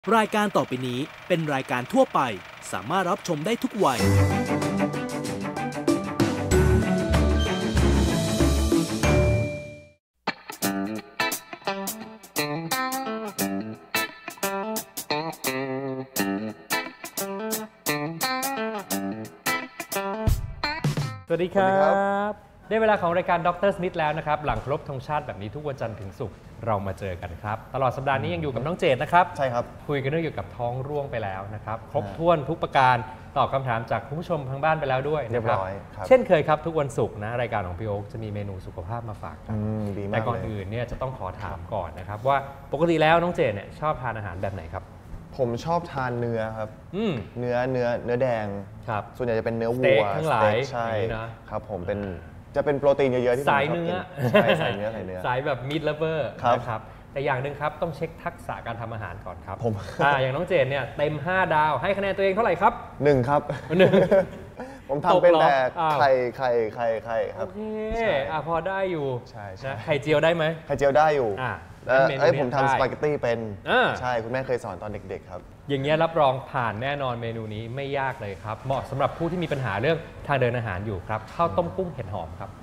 รายการต่อไปนี้เป็นรายการทั่วไปสามารถรับชมได้ทุกวัยสวัสดีครับได้เวลาของรายการดร.สมิธแล้วนะครับหลังครบธงชาติแบบนี้ทุกวันจันทร์ถึงศุกร์เรามาเจอกันครับตลอดสัปดาห์นี้ยังอยู่กับน้องเจตนะครับใช่ครับคุยกันเรื่องเกี่ยวกับท้องร่วงไปแล้วนะครับครบถ้วนทุกประการตอบคำถามจากคุณผู้ชมทางบ้านไปแล้วด้วยนะครับเช่นเคยครับทุกวันศุกร์นะรายการของพี่โอ๊คจะมีเมนูสุขภาพมาฝากกันแต่ก่อนอื่นเนี่ยจะต้องขอถามก่อนนะครับว่าปกติแล้วน้องเจตเนี่ยชอบทานอาหารแบบไหนครับผมชอบทานเนื้อครับเนื้อแดงครับส่วนใหญ่จะเป็นเนื้อวัวสเต็กทั้งหลายใช่ครับผมจะเป็นโปรตีนเยอะๆที่สายเนื้อสายเนื้อสายแบบมีทเลเวอร์นะครับแต่อย่างหนึ่งครับต้องเช็คทักษะการทำอาหารก่อนครับผมอย่างน้องเจนเนี่ยเต็ม5 ดาวให้คะแนนตัวเองเท่าไหร่ครับ 1ครับผมทำเป็นแต่ไข่ครับโอเคพอได้อยู่ใช่นะไข่เจียวได้ไหมไข่เจียวได้อยู่ผมทำสปาเกตตี้เป็นใช่คุณแม่เคยสอนตอนเด็กๆครับอย่างเงี้ยรับรองผ่านแน่นอนเมนูนี้ไม่ยากเลยครับเหมาะสำหรับผู้ที่มีปัญหาเรื่องทางเดินอาหารอยู่ครับข้าวต้มกุ้งเห็ดหอมครับ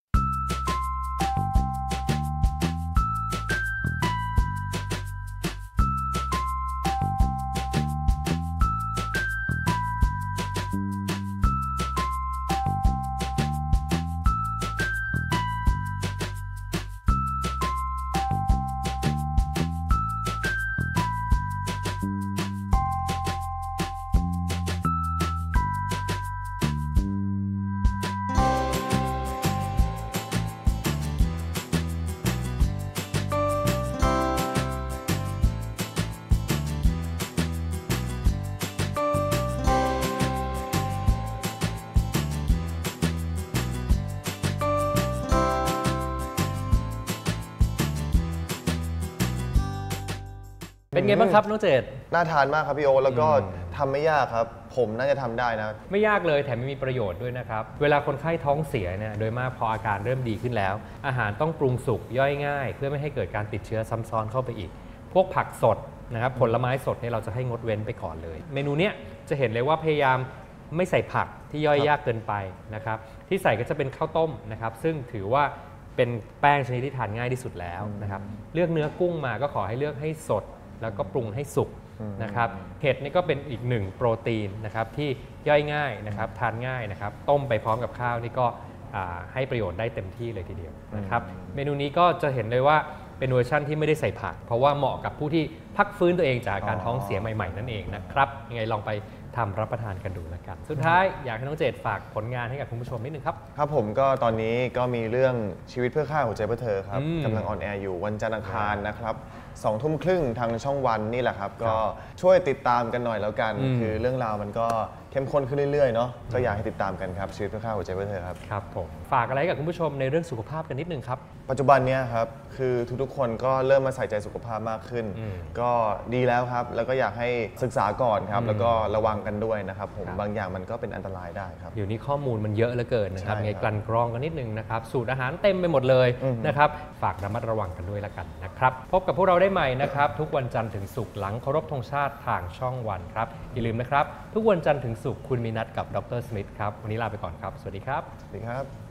เป็นไงบ้างครับน้องเจตน่าทานมากครับพี่โอแล้วก็ทำไม่ยากครับผมน่าจะทำได้นะไม่ยากเลยแถมมีประโยชน์ด้วยนะครับเวลาคนไข้ท้องเสียเนี่ยโดยมากพออาการเริ่มดีขึ้นแล้วอาหารต้องปรุงสุกย่อยง่ายเพื่อไม่ให้เกิดการติดเชื้อซ้ำซ้อนเข้าไปอีกพวกผักสดนะครับผลไม้สดเนี่ยเราจะให้งดเว้นไปก่อนเลยเมนูเนี้ยจะเห็นเลยว่าพยายามไม่ใส่ผักที่ย่อยยากเกินไปนะครับที่ใส่ก็จะเป็นข้าวต้มนะครับซึ่งถือว่าเป็นแป้งชนิดที่ทานง่ายที่สุดแล้วนะครับเลือกเนื้อกุ้งมาก็ขอให้เลือกให้สดแล้วก็ปรุงให้สุกนะครับเห็ดนี่ก็เป็นอีกหนึ่งโปรตีนนะครับที่ย่อยง่ายนะครับทานง่ายนะครับต้มไปพร้อมกับข้าวนี่ก็ให้ประโยชน์ได้เต็มที่เลยทีเดียวนะครับเมนูนี้ก็จะเห็นเลยว่าเป็นเวอร์ชั่นที่ไม่ได้ใส่ผักเพราะว่าเหมาะกับผู้ที่พักฟื้นตัวเองจากอาการท้องเสียใหม่ๆนั่นเองนะครับยังไงลองไปทำรับประทานกันดูแล้วกันสุดท้ายอยากให้น้องเจตฝากผลงานให้กับคุณผู้ชมนิดนึงครับครับผมก็ตอนนี้ก็มีเรื่องชีวิตเพื่อข้าหัวใจเพื่อเธอครับกำลังออนแอร์อยู่วันจันทร์อังคารนะครับ20:30ทางช่องวันนี่แหละครับก็ช่วยติดตามกันหน่อยแล้วกันคือเรื่องราวมันก็เข้มข้นขึ้นเรื่อยๆเนาะก็อยากให้ติดตามกันครับชีวิตเพื่อข้าหัวใจเพื่อเธอครับครับผมฝากอะไรกับคุณผู้ชมในเรื่องสุขภาพกันนิดนึงครับปัจจุบันนี้ครับคือทุกๆคนก็เริ่มมาใส่ใจสุขภาพมากขึ้นก็ดีแล้วครับแล้วก็อยากให้ศึกษาก่อนครับแล้วก็ระวังกันด้วยนะครับผมบางอย่างมันก็เป็นอันตรายได้ครับเดี๋ยวนี้ข้อมูลมันเยอะเหลือเกินนะครับไงกลั่นกรองกันนิดนึงนะครับสูตรอาหารเต็มไปหมดเลยนะครับฝากระมัดระวังกันด้วยละกันนะครับพบกับพวกเราได้ใหม่นะครับทุกวันจันทร์ถึงศุกร์หลังเคารพธงชาติทางช่องวันครับอย่าลืมนะครับทุกวันจันทร์ถึงศุกร์คุณมีนัดกับดร.สมิธครับวันนี้ลาไปก่อนครับสวัสดีครับสวัสดีครับ